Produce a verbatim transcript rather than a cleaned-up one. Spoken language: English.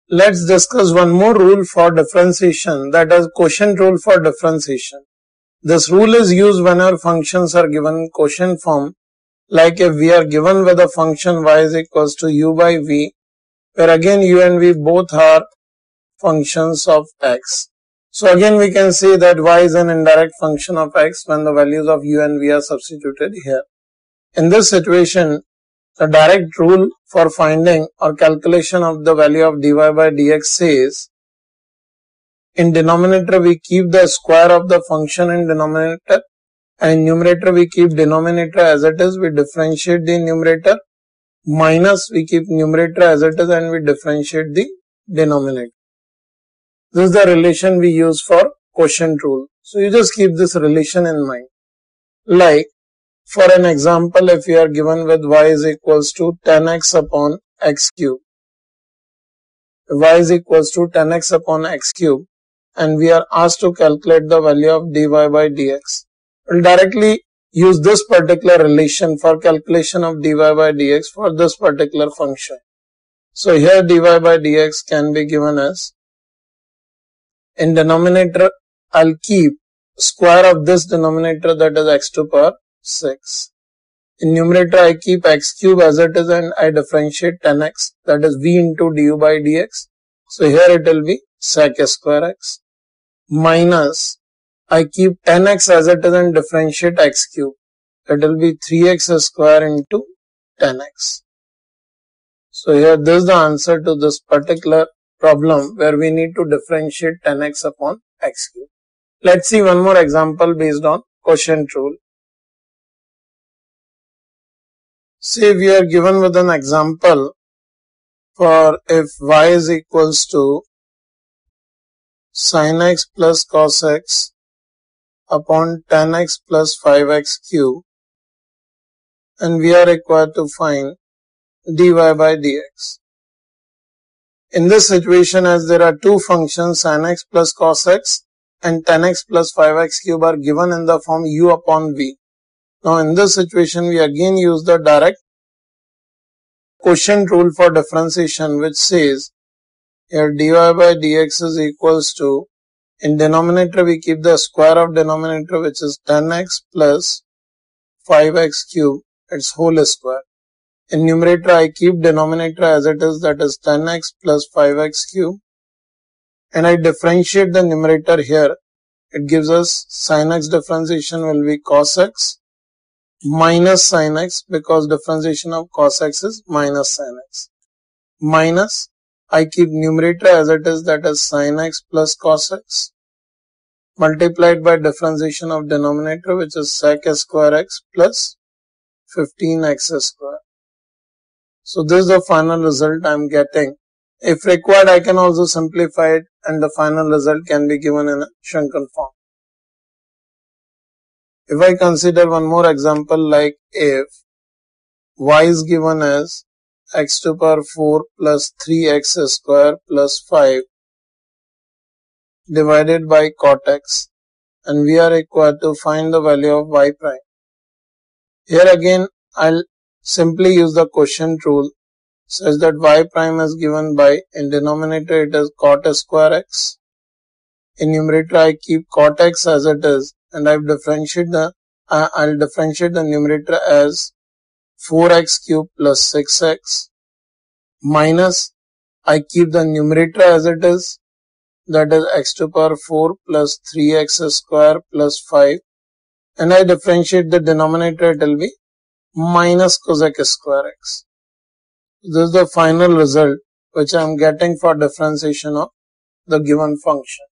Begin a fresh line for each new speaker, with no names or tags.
Let's discuss one more rule for differentiation, that is quotient rule for differentiation. This rule is used when our functions are given in quotient form, like if we are given with a function y is equals to u by v, where again u and v both are functions of x. So again we can say that y is an indirect function of x when the values of u and v are substituted here. In this situation, the direct rule for finding or calculation of the value of dy by dx says, in denominator we keep the square of the function in denominator, and in numerator we keep denominator as it is, we differentiate the numerator, minus we keep numerator as it is and we differentiate the denominator. This is the relation we use for quotient rule. So you just keep this relation in mind. Like, for an example, if you are given with y is equals to ten x upon x cube, y is equals to ten x upon x cube, and we are asked to calculate the value of dy by dx. We'll directly use this particular relation for calculation of dy by dx for this particular function. So here dy by dx can be given as, in denominator I'll keep square of this denominator, that is x to the power six. In numerator I keep x cube as it is and I differentiate ten x, that is v into du by dx. So here it will be sec square x, minus I keep ten x as it is and differentiate x cube, that will be three x square into ten x. So here this is the answer to this particular problem where we need to differentiate ten x upon x cube. Let's see one more example based on quotient rule. Say we are given with an example for if y is equals to sin x plus cos x upon tan x plus five x cube, and we are required to find dy by dx. In this situation, as there are two functions sin x plus cos x and tan x plus five x cube are given in the form u upon v. Now in this situation we again use the direct quotient rule for differentiation, which says here dy by dx is equals to, in denominator we keep the square of denominator, which is ten x plus five x cube, its whole square. In numerator I keep denominator as it is, that is ten x plus five x cube, and I differentiate the numerator here. It gives us sin x differentiation will be cos x minus sin x, because differentiation of cos x is minus sin x, minus I keep numerator as it is, that is sin x plus cos x, multiplied by differentiation of denominator, which is sec square x plus fifteen x square. So this is the final result I am getting. If required, I can also simplify it and the final result can be given in a shrunken form. If I consider one more example, like if y is given as x to the power four plus three x square plus five divided by cot x, and we are required to find the value of y prime. Here again I'll simply use the quotient rule such that y prime is given by, in denominator it is cot square x, in numerator I keep cot x as it is and I've differentiate the uh, I'll differentiate the numerator as four x cube plus six x, minus I keep the numerator as it is, that is x to the power four plus three x square plus five, and I differentiate the denominator, it will be minus cosec square x. This is the final result which I am getting for differentiation of the given function.